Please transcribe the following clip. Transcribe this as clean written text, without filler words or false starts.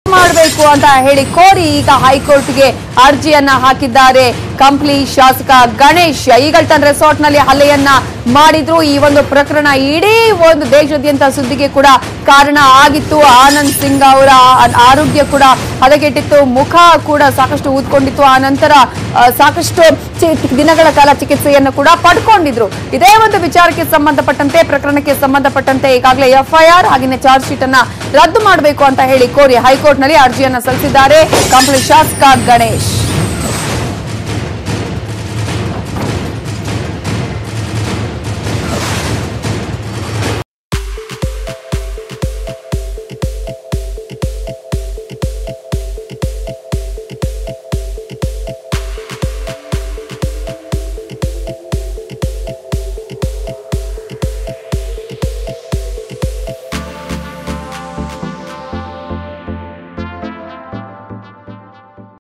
ಮಾಡಬೇಕು ಅಂತ ಹೇಳಿ ಕೋರಿ ಈಗ ಹೈಕೋರ್ಟ್ಗೆ ಅರ್ಜಿಯನ್ನ ಹಾಕಿದ್ದಾರೆ ಕಂಪ್ಲಿ ಶಾಸಕ ಗಣೇಶ್. ಈಗಲ್ಟನ್ ರೆಸಾರ್ಟ್ ನಲ್ಲಿ ಹಲ್ಲೆಯನ್ನ ಮಾಡಿದ್ರು. ಈ ಒಂದು ಪ್ರಕರಣ ಇಡೀ ಒಂದು ದೇಶಾದ್ಯಂತ ಸುದ್ದಿಗೆ ಕೂಡ ಕಾರಣ ಆಗಿತ್ತು. ಆನಂದ್ ಸಿಂಗ್ ಅವರ ಆರೋಗ್ಯ ಕೂಡ ಹದಗೆಟ್ಟಿತ್ತು, ಮುಖ ಕೂಡ ಸಾಕಷ್ಟು ಊದ್ಕೊಂಡಿತ್ತು. ಆ ನಂತರ ಸಾಕಷ್ಟು ದಿನಗಳ ಕಾಲ ಚಿಕಿತ್ಸೆಯನ್ನು ಕೂಡ ಪಡ್ಕೊಂಡಿದ್ರು. ಇದೇ ಒಂದು ವಿಚಾರಕ್ಕೆ ಸಂಬಂಧಪಟ್ಟಂತೆ, ಪ್ರಕರಣಕ್ಕೆ ಸಂಬಂಧಪಟ್ಟಂತೆ ಈಗಾಗಲೇ ಎಫ್ಐಆರ್ ಹಾಗೆಯೇ ಚಾರ್ಜ್ ಶೀಟ್ ಅನ್ನ ರದ್ದು ಮಾಡಬೇಕು ಅಂತ ಹೇಳಿ ಕೋರಿ ಹೈಕೋರ್ಟ್ ನಲ್ಲಿ ಅರ್ಜಿಯನ್ನ ಸಲ್ಲಿಸಿದ್ದಾರೆ ಕಂಪ್ಲಿ ಶಾಸಕ ಗಣೇಶ್.